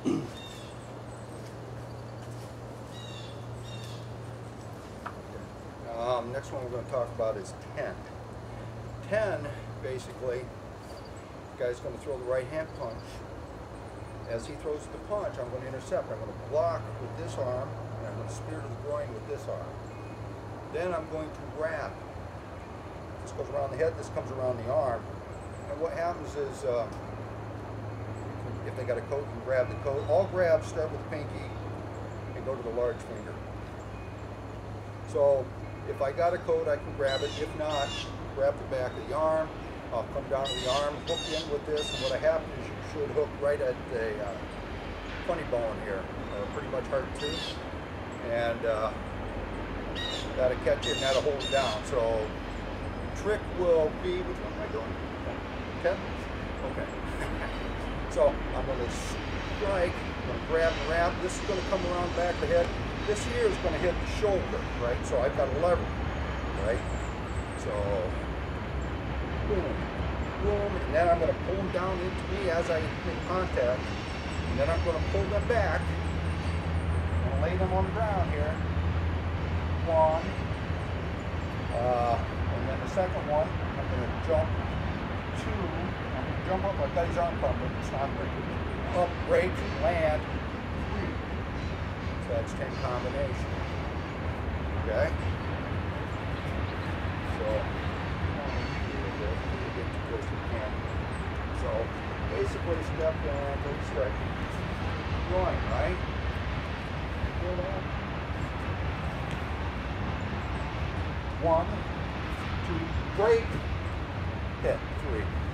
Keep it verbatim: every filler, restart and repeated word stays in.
Um, next one we're going to talk about is ten. ten, basically, the guy's going to throw the right hand punch. As he throws the punch, I'm going to intercept. I'm going to block with this arm, and I'm going to spear to the groin with this arm. Then I'm going to grab. This goes around the head, this comes around the arm. And what happens is, uh, if they got a coat, you can grab the coat. All grabs start with the pinky and go to the large finger. So, if I got a coat, I can grab it. If not, grab the back of the arm. I'll come down to the arm, hook in with this, and what happens is you should hook right at the uh, funny bone here, or pretty much heart tooth, and uh, that'll catch it and that'll hold it down. So, trick will be, which one am I doing? ten? Okay. So, I'm going to strike, I'm going to grab and wrap. This is going to come around the back of the head. This here is going to hit the shoulder, right? So I've got a lever, right? So, boom, boom, and then I'm going to pull them down into me as I make contact, and then I'm going to pull them back and lay them on the ground here. One, uh, and then the second one, I'm going to jump two, I'm going to jump up, I've got his arm pumping, it's not breaking, up, break, land, three. So that's ten combination. Okay? So, so basically step and go straight. Going, right? One, two, break, hit, three.